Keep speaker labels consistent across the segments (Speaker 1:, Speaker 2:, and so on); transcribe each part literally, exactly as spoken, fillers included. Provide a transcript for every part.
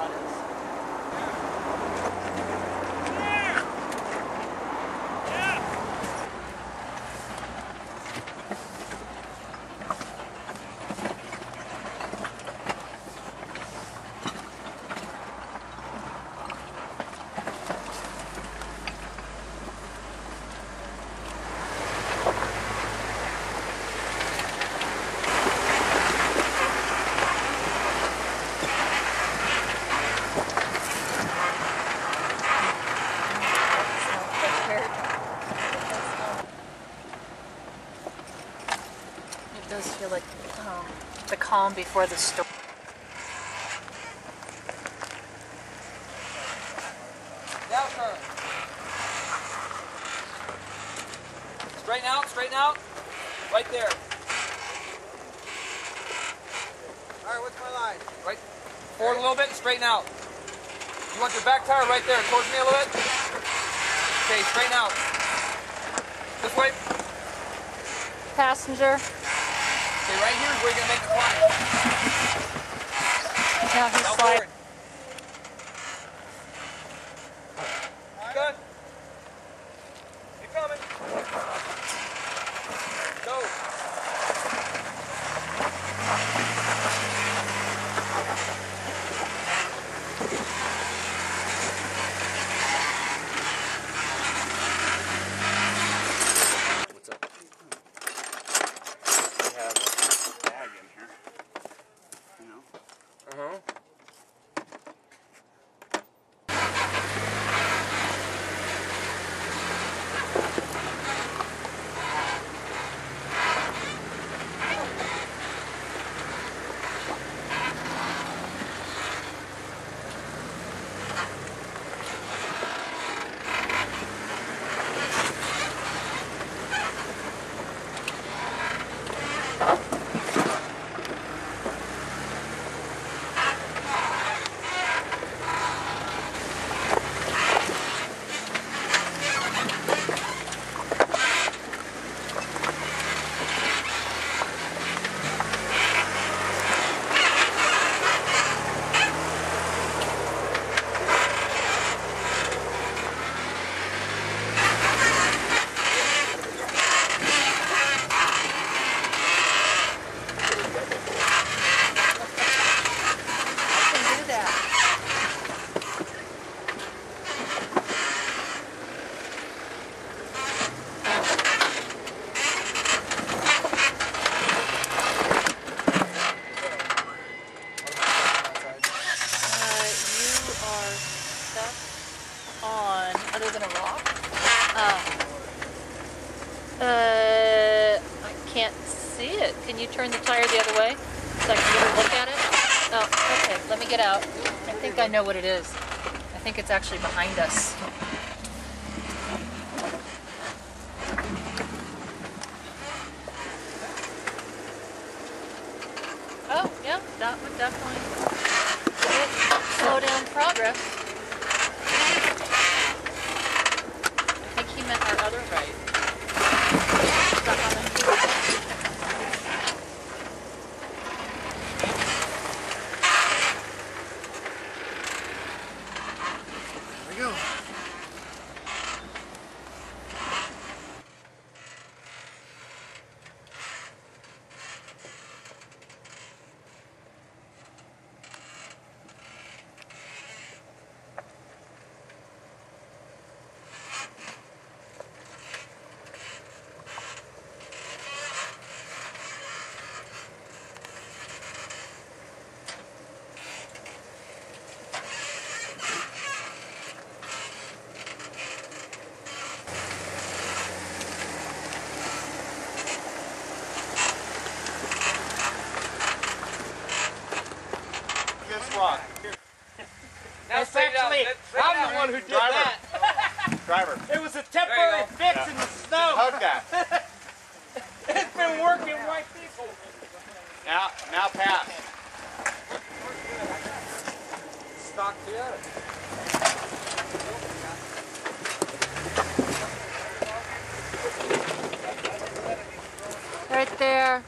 Speaker 1: that is. It does feel like um, the calm before the storm.
Speaker 2: Down turn. Straighten out, straighten out. Right there. Alright, what's my line? Right forward a little bit and straighten out. You want your back tire right there, towards me a little bit. Okay, straighten out. This way.
Speaker 1: Passenger.
Speaker 2: Okay, right here is where you're going to make the climb.
Speaker 1: Now he's
Speaker 2: Now
Speaker 1: sliding.
Speaker 2: forward. Good. Keep coming. Go.
Speaker 3: What's up? We have a bag in here. You know?
Speaker 2: Uh-huh.
Speaker 1: On other than a rock. Uh, uh, I can't see it. Can you turn the tire the other way so I can get a look at it? Oh, okay. Let me get out. I think I know what it is. I think it's actually behind us. Oh, yeah, that would definitely slow down progress. Our other right. Stuck on the
Speaker 3: There we go.
Speaker 2: Rock. Now
Speaker 4: Essentially, I'm the one who did
Speaker 3: Driver.
Speaker 4: that.
Speaker 3: Driver.
Speaker 4: It was a temporary fix
Speaker 2: Yeah.
Speaker 4: in the snow.
Speaker 3: Hug guy.
Speaker 4: It's been working right people.
Speaker 3: Now, now pass.
Speaker 2: Stock together.
Speaker 1: right there.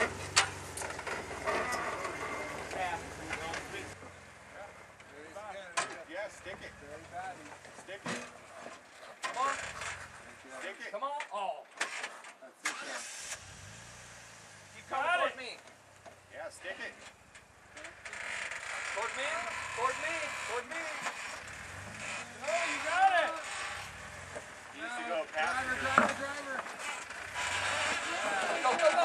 Speaker 2: me. Towards me. Towards me.
Speaker 4: Oh, you got it.
Speaker 3: You used to go passenger.
Speaker 2: Driver, driver, driver. Go, go, go.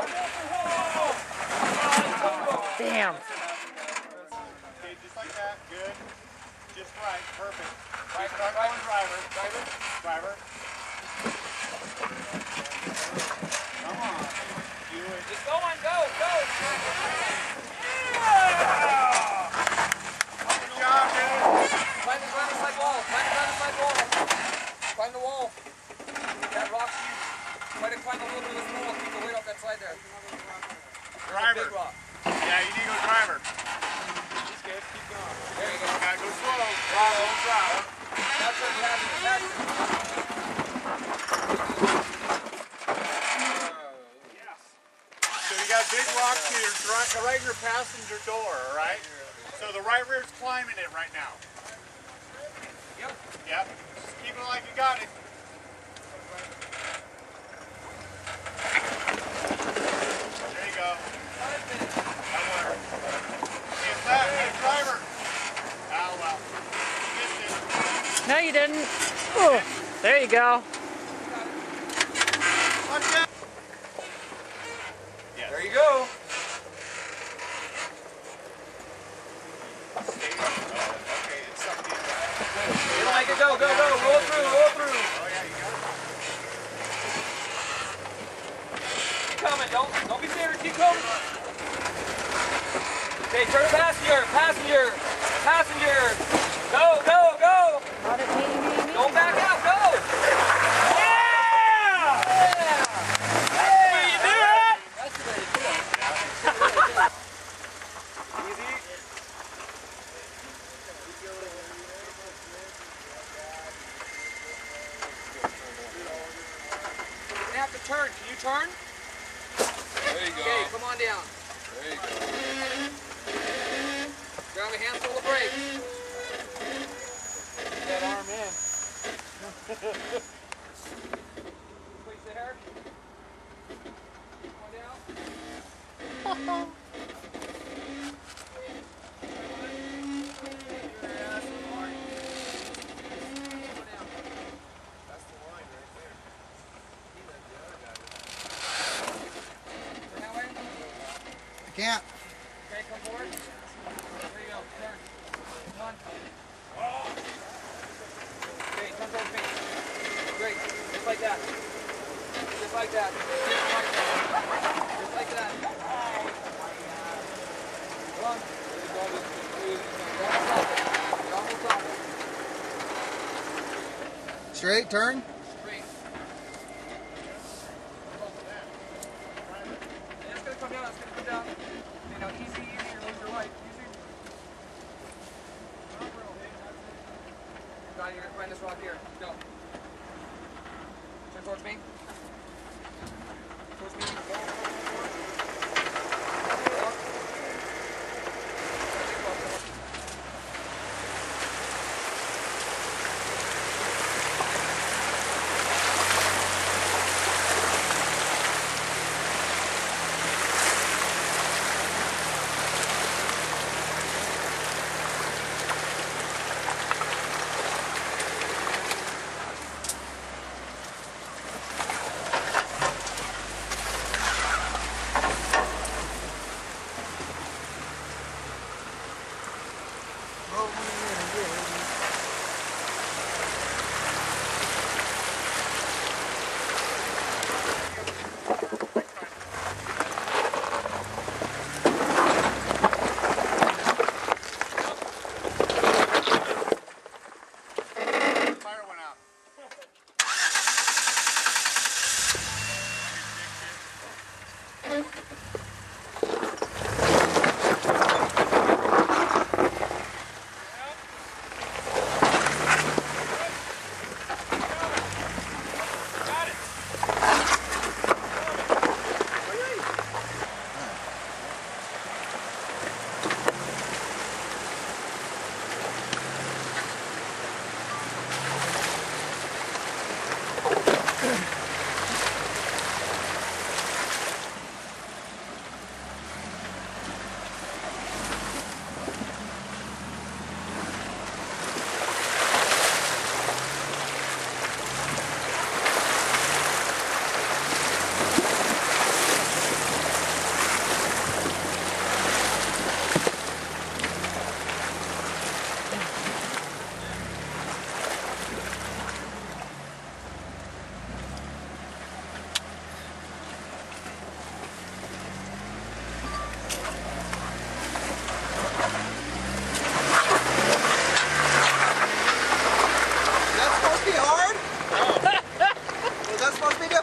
Speaker 1: Damn.
Speaker 3: Okay, just like that. Good. Just right. Perfect.
Speaker 2: Right,
Speaker 3: Start
Speaker 2: right,
Speaker 3: going driver.
Speaker 2: driver.
Speaker 3: Driver. Come on. Do it.
Speaker 2: Just go on, go, go.
Speaker 3: Good job, dude.
Speaker 2: Climb the climb the side wall. Climb the climb the side wall. Climb the wall. That rock's huge. Try to climb a little bit of this wall. Keep the weight off that side there.
Speaker 3: Driver.
Speaker 2: Big rock.
Speaker 3: Yeah, you need to go driver. He's good. Keep going.
Speaker 2: There you go.
Speaker 3: Gotta go slow. Slow. Slow.
Speaker 2: Now turn passenger. Passenger.
Speaker 3: Yes. So you got big rocks to your right, right in your passenger door, all right? So the right rear's climbing it right now.
Speaker 2: Yep.
Speaker 3: Yep. Just keep it like you got it. There you go. That worked. Get that, good driver. Oh well. Missed it.
Speaker 1: No, you didn't. Ooh, there you go.
Speaker 3: Watch out. Yes.
Speaker 2: There you go.
Speaker 3: Okay, it's something.
Speaker 2: You like it? Go, go, go. Roll through, roll through.
Speaker 3: Oh yeah, you got it.
Speaker 2: Keep coming. Don't, don't be scared. Keep coming. Okay, turn passenger, passenger, passenger. Go, go, go. Don't back out. Go.
Speaker 4: Yeah!
Speaker 2: Yeah.
Speaker 4: That's the way you do it.
Speaker 2: That's the way to do it. Easy. You're gonna have to turn. Can you turn?
Speaker 5: There you go.
Speaker 2: Okay, come on down.
Speaker 5: There you go.
Speaker 2: Grab a handful of brakes.
Speaker 3: Get that arm in.
Speaker 2: Squeeze the hair. Come on down. Turn that way.
Speaker 5: I can't.
Speaker 2: Okay, come forward. There you go. Turn. Come on. Okay, turn towards me. Great. Just like that. Just like that. Just like that. Just like that. Come on. You're almost off it.
Speaker 5: Straight turn.
Speaker 2: Straight. And it's gonna come down. It's gonna come down. You know, easy, easy. You're losing your life. Easy. Got it. You're gonna find this rock here. Go. Turn towards me. Towards me.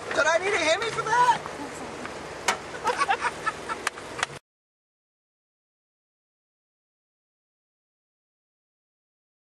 Speaker 6: Did I need a Hemi for that?